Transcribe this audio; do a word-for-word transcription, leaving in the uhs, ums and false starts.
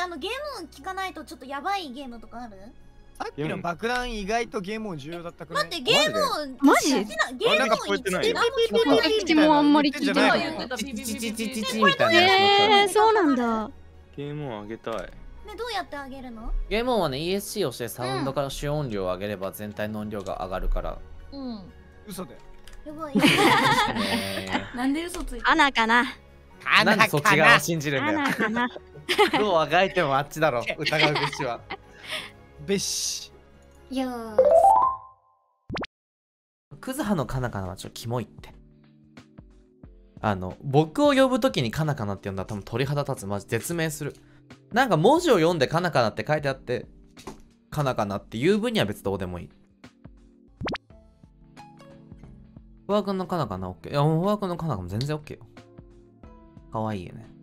あのゲーム聞かないとちょっとやばいゲームとかある？ さっきの爆弾意外とゲーム音重要だったくない？ 待ってゲーム音マジ？ ゲーム音一で何も聞こえない。 口もあんまり聞いてない。 チチチチチチチみたいなやえー、そうなんだ。 ゲーム音上げたい。 ね、どうやってあげるの？ つ。ゲーム音はね イーエスシー をしてサウンドから主音量を上げれば全体の音量が上がるから。 うん。 嘘だよ。 やばい。 なんで嘘ついて？ アナかな。 なんでそっち側を信じるんだアよ。 ナかな。 どうあがいてもあっちだろ。疑うべしは。 べし。 よーし。 クズハのカナカナはちょっとキモいって。あの僕を呼ぶときにカナカナって呼んだら多分鳥肌立つ。マジ絶命する。なんか文字を読んでカナカナって書いてあってカナカナっていう分には別どうでもいい。フワ君のカナカナ OK。いやもうフワ君のカナカナも全然 OK よ。かわいいよね。